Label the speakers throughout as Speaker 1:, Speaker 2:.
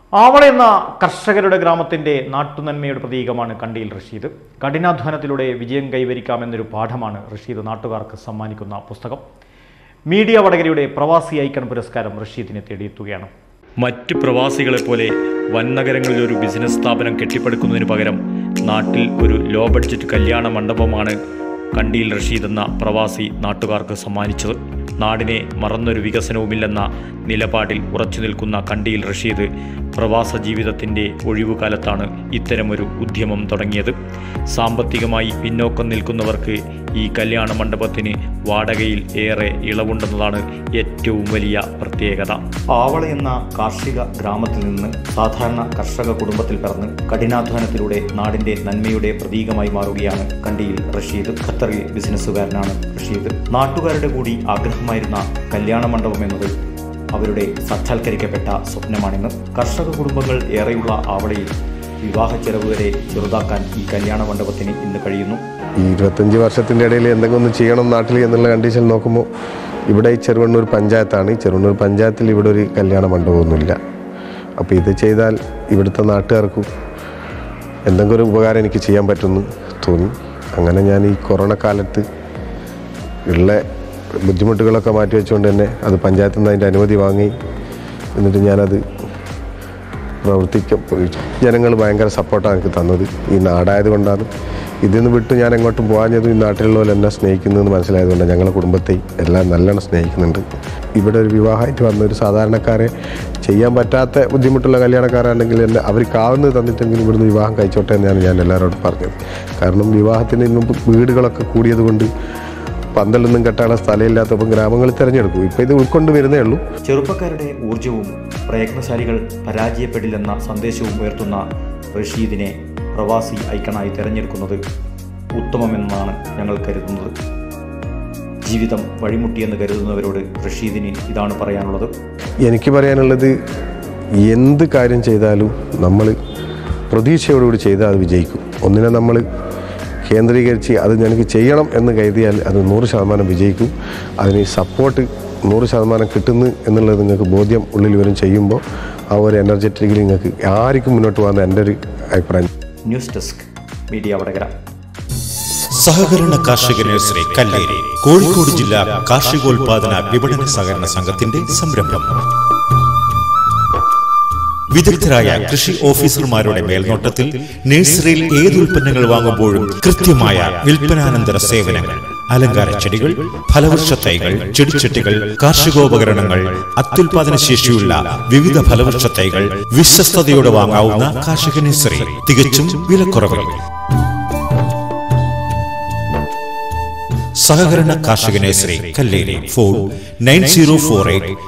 Speaker 1: ആവള എന്ന കർഷകരുടെ ഗ്രാമത്തിന്റെ നാട്ടുനന്മയുടെ പ്രതീകമാണ് കണ്ടിയിൽ റഷീദ്. കഠിനാധ്വാനത്തിലൂടെ വിജയം കൈവരിക്കാമെന്നൊരു പാഠമാണ് റഷീദ് നാട്ടുകാർക്ക് സമ്മാനിക്കുന്ന പുസ്തകം. മീഡിയ വടകരയുടെ പ്രവാസി ഐക്കൺ പുരസ്കാരം റഷീദിനെ തേടിയെത്തുകയാണ്. മറ്റ് പ്രവാസികളെപ്പോലെ വൻനഗരങ്ങളിൽ ഒരു ബിസിനസ് സ്ഥാപനം കെട്ടിപ്പടുക്കുന്നതിന് പകരം നാട്ടിൽ ഒരു ലോ ബഡ്ജറ്റ് കല്യാണ മണ്ഡപമാണ് കണ്ടിയിൽ റഷീദ് എന്ന പ്രവാസി നാട്ടുകാർക്ക് സമ്മാനിച്ചത്. നാടിനെ മറന്നൊരു വികസനവുമില്ലെന്ന നിലപാടിൽ ഉറച്ചു നിൽക്കുന്ന കണ്ടിയിൽ റഷീദ് പ്രവാസ ജീവിതത്തിൻ്റെ ഒഴിവുകാലത്താണ് ഇത്തരമൊരു ഉദ്യമം തുടങ്ങിയത്. സാമ്പത്തികമായി പിന്നോക്കം നിൽക്കുന്നവർക്ക് ഈ കല്യാണ മണ്ഡപത്തിന് വാടകയിൽ ഏറെ ഇളവുണ്ടെന്നതാണ് ഏറ്റവും വലിയ പ്രത്യേകത. ആവള എന്ന കാർഷിക ഗ്രാമത്തിൽ നിന്ന് സാധാരണ കർഷക കുടുംബത്തിൽ പിറന്ന് കഠിനാധ്വാനത്തിലൂടെ നാടിൻ്റെ നന്മയുടെ പ്രതീകമായി മാറുകയാണ് കണ്ടിയിൽ റഷീദ്. ഖത്തറിൽ ബിസിനസ്സുകാരനാണ് റഷീദ്. നാട്ടുകാരുടെ കൂടി ആഗ്രഹമായിരുന്ന കല്യാണ മണ്ഡപം എന്നത് അവരുടെ സാക്ഷാത്കരിക്കപ്പെട്ട സ്വപ്നമാണെന്ന്. കർഷക കുടുംബങ്ങൾ ഏറെയുള്ള ആവളയിൽ വിവാഹ ചെലവ് വരെ ചെറുതാക്കാൻ ഈ കല്യാണ മണ്ഡപത്തിന് ഇന്ന് കഴിയുന്നു.
Speaker 2: ഈ 25 വർഷത്തിൻ്റെ ഇടയിൽ എന്തെങ്കിലും ഒന്ന് ചെയ്യണം നാട്ടിൽ എന്നുള്ള കണ്ടീഷൻ നോക്കുമ്പോൾ ഇവിടെ ഈ ചെറുവണ്ണൂർ പഞ്ചായത്താണ്. ഈ ചെറുവണ്ണൂർ പഞ്ചായത്തിൽ ഇവിടെ ഒരു കല്യാണ മണ്ഡപമൊന്നുമില്ല. അപ്പോൾ ഇത് ചെയ്താൽ ഇവിടുത്തെ നാട്ടുകാർക്കും എന്തെങ്കിലും ഒരു ഉപകാരം എനിക്ക് ചെയ്യാൻ പറ്റുമെന്ന് തോന്നി. അങ്ങനെ ഞാൻ ഈ കൊറോണ കാലത്ത് ഉള്ള ബുദ്ധിമുട്ടുകളൊക്കെ മാറ്റി വെച്ചുകൊണ്ട് തന്നെ അത് പഞ്ചായത്തിൽ നിന്ന് അതിൻ്റെ അനുമതി വാങ്ങി എന്നിട്ട് ഞാനത് പ്രവർത്തിക്കും. ജനങ്ങൾ ഭയങ്കര സപ്പോർട്ടാണ് എനിക്ക് തന്നത്. ഈ നാടായതുകൊണ്ടാണ്. ഇതിൽ നിന്ന് വിട്ട് ഞാൻ എങ്ങോട്ടും പോകാഞ്ഞതും ഈ നാട്ടിലുള്ളവർ എന്നെ സ്നേഹിക്കുന്നതെന്ന് മനസ്സിലായതുകൊണ്ടാണ്. ഞങ്ങളുടെ കുടുംബത്തെ എല്ലാം നല്ലോണം സ്നേഹിക്കുന്നുണ്ട്. ഇവിടെ ഒരു വിവാഹമായിട്ട് വന്ന ഒരു സാധാരണക്കാരെ ചെയ്യാൻ പറ്റാത്ത ബുദ്ധിമുട്ടുള്ള കല്യാണക്കാരാണെങ്കിൽ എന്നെ അവർക്കാവുന്നത് തന്നിട്ടെങ്കിലും ഇവിടുന്ന് വിവാഹം കഴിച്ചോട്ടെ എന്നാണ് ഞാൻ എല്ലാവരോടും പറഞ്ഞത്. കാരണം വിവാഹത്തിന് മുമ്പ് വീടുകളൊക്കെ കൂടിയത് കൊണ്ട് പന്തലൊന്നും കെട്ടാനുള്ള സ്ഥലമില്ലാത്തപ്പോൾ ഗ്രാമങ്ങളിൽ തിരഞ്ഞെടുക്കും. ഇപ്പോൾ ഇത് ഉൾക്കൊണ്ട് വരുന്നേ ഉള്ളൂ.
Speaker 1: ചെറുപ്പക്കാരുടെ ഊർജവും പ്രയത്നശാലികൾ പരാജയപ്പെടില്ലെന്ന സന്ദേശവും ഉയർത്തുന്ന റഷീദിനെ പ്രവാസി ഐക്കണായി തിരഞ്ഞെടുക്കുന്നത് ഉത്തമമെന്നാണ് ഞങ്ങൾ കരുതുന്നത്. ജീവിതം വഴിമുട്ടിയെന്ന് കരുതുന്നവരോട് റഷീദിന് ഇതാണ് പറയാനുള്ളത്.
Speaker 2: എനിക്ക് പറയാനുള്ളത്, എന്ത് കാര്യം ചെയ്താലും നമ്മൾ പ്രതീക്ഷയോടുകൂടി ചെയ്താൽ അത് വിജയിക്കും. ഒന്നിനെ നമ്മൾ കേന്ദ്രീകരിച്ച് അത് ഞങ്ങൾക്ക് ചെയ്യണം എന്ന് കരുതിയാൽ അത് 100% വിജയിക്കും. അതിന് സപ്പോർട്ട് 100% കിട്ടുന്നു എന്നുള്ളത് നിങ്ങൾക്ക് ബോധ്യം ഉള്ളിൽ വരും. ചെയ്യുമ്പോൾ ആ ഒരു എനർജറ്റിക്കലി നിങ്ങൾക്ക് ആർക്കും മുന്നോട്ട് പോകുന്ന എൻ്റെ ഒരു അഭിപ്രായം.
Speaker 1: News desk, media Vadakara.
Speaker 3: സഹകരണ കാർഷിക നഴ്സറി കല്ലേരി, കോഴിക്കോട് ജില്ലാ കാർഷികോൽപാദന വിപണന സഹകരണ സംഘത്തിന്റെ സംരംഭം. വിദഗ്ധരായ കൃഷി ഓഫീസർമാരുടെ മേൽനോട്ടത്തിൽ നഴ്സറിയിൽ ഏത് ഉൽപ്പന്നങ്ങൾ വാങ്ങുമ്പോഴും കൃത്യമായ വിൽപ്പനാനന്തര സേവനങ്ങൾ. അലങ്കാര ചെടികൾ, ഫലവൃക്ഷ തൈകൾ, ചെടിച്ചട്ടികൾ, കാർഷികോപകരണങ്ങൾ, അത്യുൽപാദന ശേഷിയുള്ള വിവിധ ഫലവൃക്ഷ തൈകൾ വിശ്വസ്തയോടെ വാങ്ങാവുന്ന കാർഷിക നഴ്സറി, തികച്ചും വിലക്കുറവിൽ. സഹകരണ കാർഷിക നഴ്സറി കല്ലേരി. ഫോൺ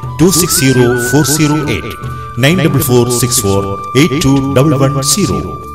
Speaker 3: 9048260408 94464821110.